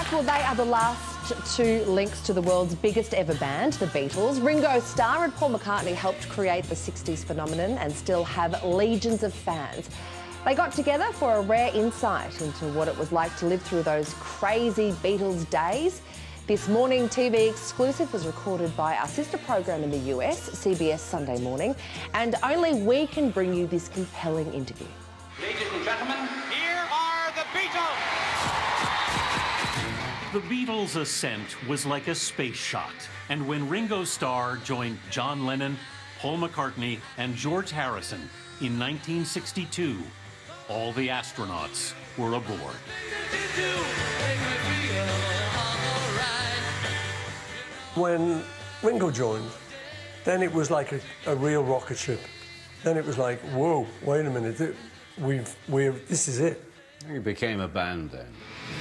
Well, they are the last two links to the world's biggest ever band, the Beatles. Ringo Starr and Paul McCartney helped create the 60s phenomenon and still have legions of fans. They got together for a rare insight into what it was like to live through those crazy Beatles days. This morning TV exclusive was recorded by our sister program in the US, CBS Sunday Morning, and only we can bring you this compelling interview. Ladies and gentlemen, here are the Beatles! The Beatles' ascent was like a space shot, and when Ringo Starr joined John Lennon, Paul McCartney, and George Harrison in 1962, all the astronauts were aboard. When Ringo joined, then it was like a real rocket ship. Then it was like, whoa, wait a minute, this is it. We became a band then.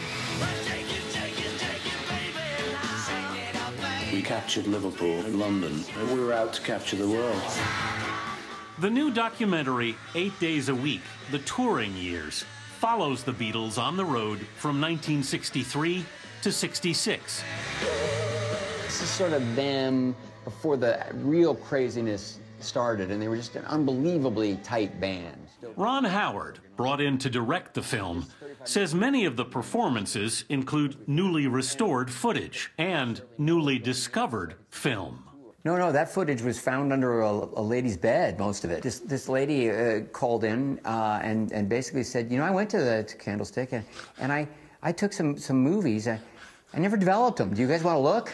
We captured Liverpool and London, and we were out to capture the world. The new documentary, 8 Days a Week, The Touring Years, follows the Beatles on the road from 1963 to 66. This is sort of them before the real craziness started, and they were just an unbelievably tight band. Ron Howard, brought in to direct the film, says many of the performances include newly restored footage and newly discovered film. No, that footage was found under a lady's bed, most of it. This lady called in and basically said, you know, I went to Candlestick and I took some movies. I never developed them. Do you guys want to look?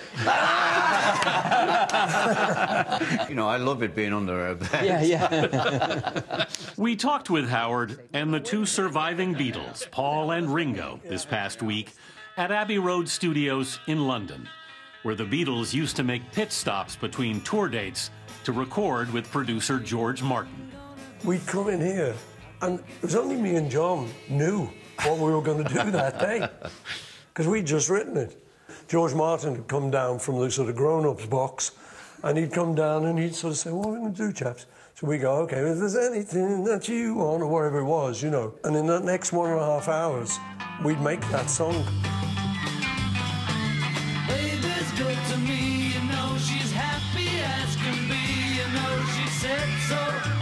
You know, I love it being under a bed. Yeah. We talked with Howard and the two surviving Beatles, Paul and Ringo, this past week at Abbey Road Studios in London, where the Beatles used to make pit stops between tour dates to record with producer George Martin. We'd come in here, and it was only me and John knew what we were going to do that day, because we'd just written it. George Martin had come down from the sort of grown-ups box, and he'd come down and he'd sort of say, what are we going to do, chaps? So we go, OK, if there's anything that you want, or whatever it was, you know. And in the next 1.5 hours, we'd make that song. Baby's good to me, you know, she's happy as can be, you know, she said so.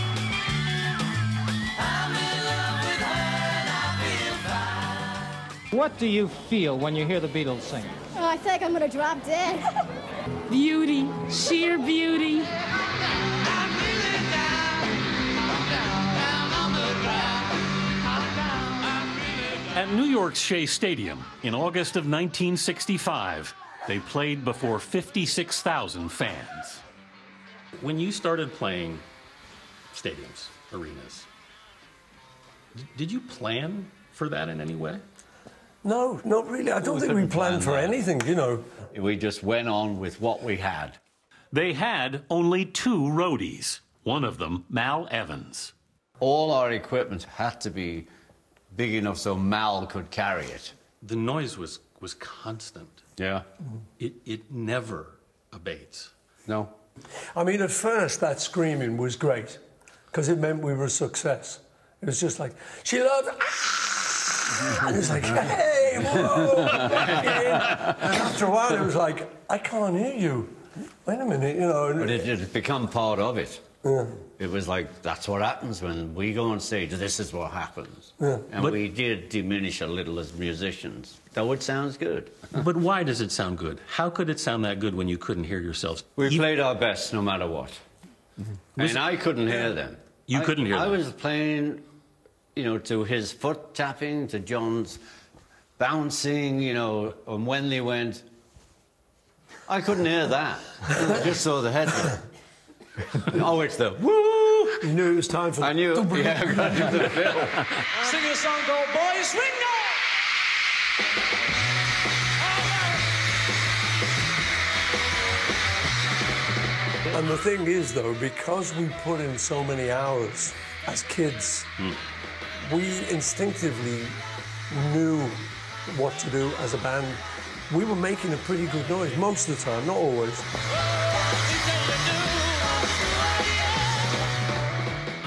I'm in love with her and I feel fine. What do you feel when you hear the Beatles sing? Oh, I feel like I'm gonna drop dead. Beauty, sheer beauty. At New York's Shea Stadium in August of 1965, they played before 56,000 fans. When you started playing stadiums, arenas, did you plan for that in any way? No, not really. I don't think we planned for anything, you know. We just went on with what we had. They had only 2 roadies, one of them Mal Evans. All our equipment had to be big enough so Mal could carry it. The noise was constant. Yeah. It never abates. No. I mean, at first, that screaming was great, because it meant we were a success. It was just like, she loves... And it's like, hey, whoa! And after a while, it was like, I can't hear you. Wait a minute, you know. But it had become part of it. Yeah. It was like, that's what happens when we go on stage. This is what happens. Yeah. And we did diminish a little as musicians. Though it sounds good. But why does it sound good? How could it sound that good when you couldn't hear yourselves? We played our best no matter what. And I couldn't hear them. You couldn't hear them? I was playing, you know, to his foot tapping, to John's bouncing, you know, and when they went, I couldn't hear that. I just saw the head. Oh, it's the woo! You knew it was time for... I knew it. Yeah, I got into the film. Sing a song called Boys Ringo! And the thing is, though, because we put in so many hours as kids, we instinctively knew what to do as a band. We were making a pretty good noise most of the time, not always.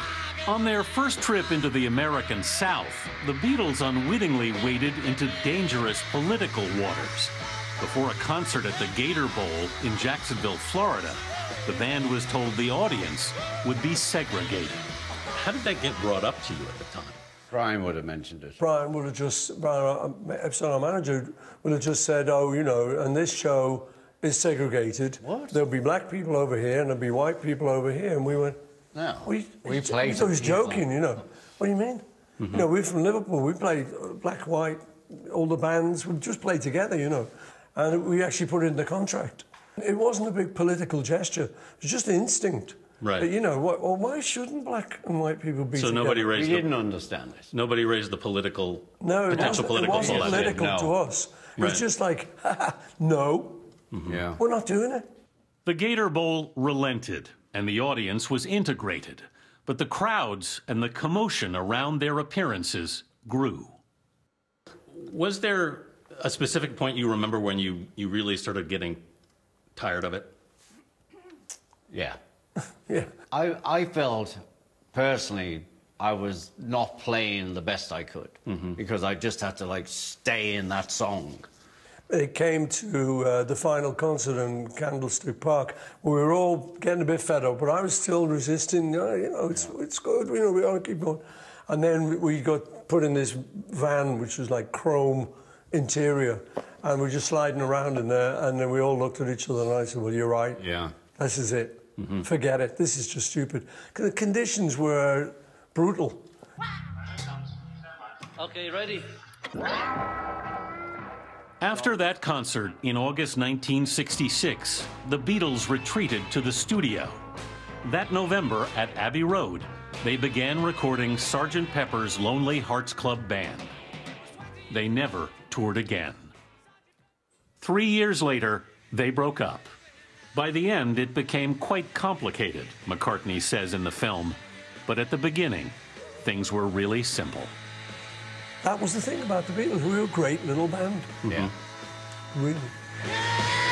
On their first trip into the American South, the Beatles unwittingly waded into dangerous political waters. Before a concert at the Gator Bowl in Jacksonville, Florida, the band was told the audience would be segregated. How did that get brought up to you at the time? Brian would have mentioned it. Brian would have just, Epstein, our manager, would have just said, oh, you know, and this show is segregated. What? There'll be black people over here and there'll be white people over here. And we went, no, we played. I thought he was joking, you know. What do you mean? You know, we're from Liverpool. We played black, white, all the bands. We just played together, you know. And we actually put it in the contract. It wasn't a big political gesture. It was just instinct. Right. But, you know, why shouldn't black and white people be so together? Nobody raised. We didn't understand this. Nobody raised the political. No, potential political. It wasn't political to us. It was just like, no, yeah, we're not doing it. The Gator Bowl relented, and the audience was integrated, but the crowds and the commotion around their appearances grew. Was there a specific point you remember when you really started getting tired of it? Yeah. Yeah. I felt, personally, I was not playing the best I could because I just had to, like, stay in that song. It came to the final concert in Candlestick Park. We were all getting a bit fed up, but I was still resisting. You know, it's good. You know, we ought to keep going. And then we got put in this van, which was like chrome interior, and we're just sliding around in there. And then we all looked at each other, and I said, "Well, you're right. Yeah, this is it. Forget it. This is just stupid." The conditions were brutal. Okay, ready? After that concert in August 1966, the Beatles retreated to the studio. That November at Abbey Road, they began recording Sgt. Pepper's Lonely Hearts Club Band. They never toured again. 3 years later, they broke up. By the end, it became quite complicated, McCartney says in the film. But at the beginning, things were really simple. That was the thing about the Beatles. We were a great little band. Yeah. Really.